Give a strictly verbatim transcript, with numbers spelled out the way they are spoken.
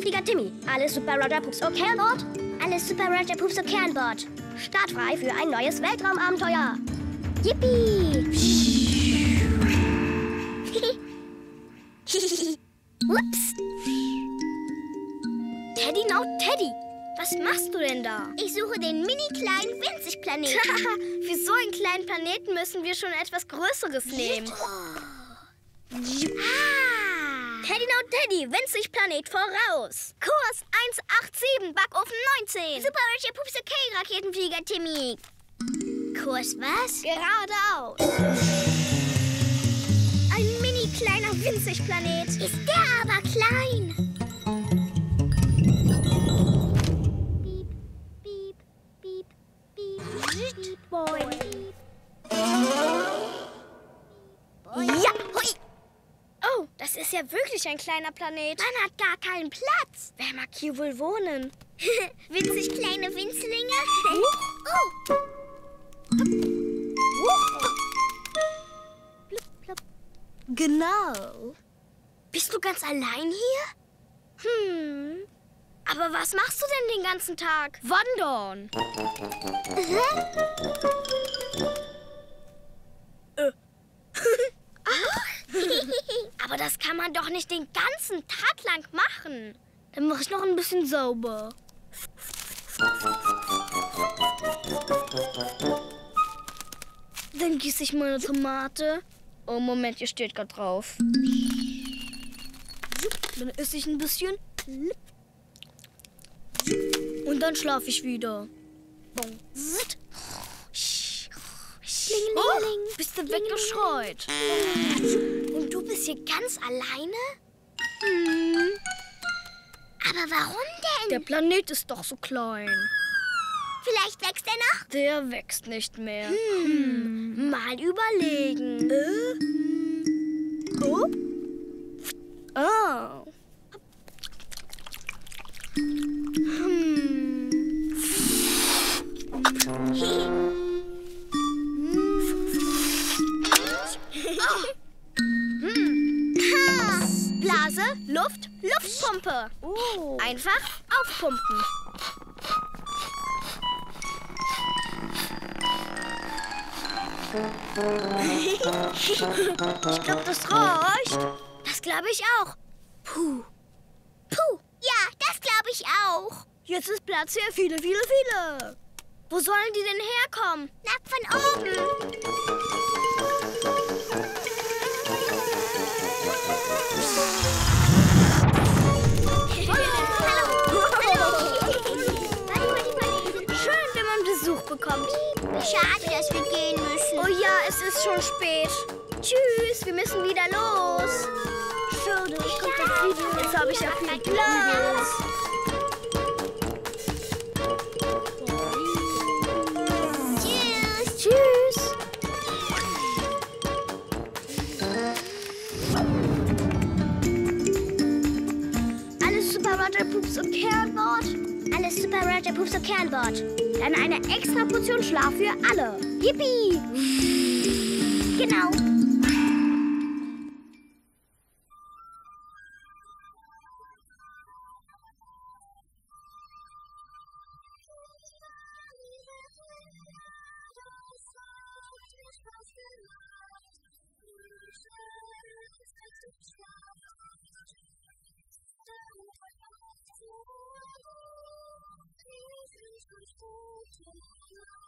Raketenflieger Timmy. Alles Super Roger Pups okay an Bord? Alles Super Roger Pups okay an Bord. Startfrei für ein neues Weltraumabenteuer. Yippie! Ups. Teddy, no Teddy. Was machst du denn da? Ich suche den mini-kleinen Winzig-Planeten. Für so einen kleinen Planeten müssen wir schon etwas Größeres nehmen. Ah. Teddy, no Teddy, Winzig-Planet voraus. Kurs eins acht sieben, Backofen neunzehn. Super Roger Pups okay, Raketenflieger Timmy. Kurs was? Geradeaus. Ein mini-kleiner Winzig-Planet. Ist der aber klein. Piep, piep, piep, piep, piep, boy. Ja, hui. Oh, das ist ja wirklich ein kleiner Planet. Man hat gar keinen Platz. Wer mag hier wohl wohnen? Winzig kleine Winzlinge. Oh. Genau. Bist du ganz allein hier? Hm. Aber was machst du denn den ganzen Tag? Wandern. äh. Aber das kann man doch nicht den ganzen Tag lang machen. Dann mache ich noch ein bisschen sauber. Dann gieße ich meine Tomate. Oh, Moment, hier steht gerade drauf. Dann esse ich ein bisschen. Und dann schlafe ich wieder. Oh, bist du weggeschreut? Und du bist hier ganz alleine? Hm. Aber warum denn? Der Planet ist doch so klein. Vielleicht wächst er noch? Der wächst nicht mehr. Hm. Mal überlegen. Äh? Oh? Oh. Hm. Hm. Blase, Luft, Luftpumpe. Oh. Einfach aufpumpen. Ich glaube, das reicht. Das glaube ich auch. Puh. Puh. Ja, das glaube ich auch. Jetzt ist Platz für viele, viele, viele. Wo sollen die denn herkommen? Na, von oben. Schön, wenn man Besuch bekommt. Schade, dass wir gehen müssen. Oh ja, es ist schon spät. Tschüss, wir müssen wieder los. Schade, ich komme gleich wieder. Jetzt habe ich ja viel Platz. Tschüss. Tschüss. Alles Super Roger Pups okay an Bord? Alles Super Roger Pups okay an Bord. Dann eine extra Portion Schlaf für alle. Yippie! Genau. Thank you.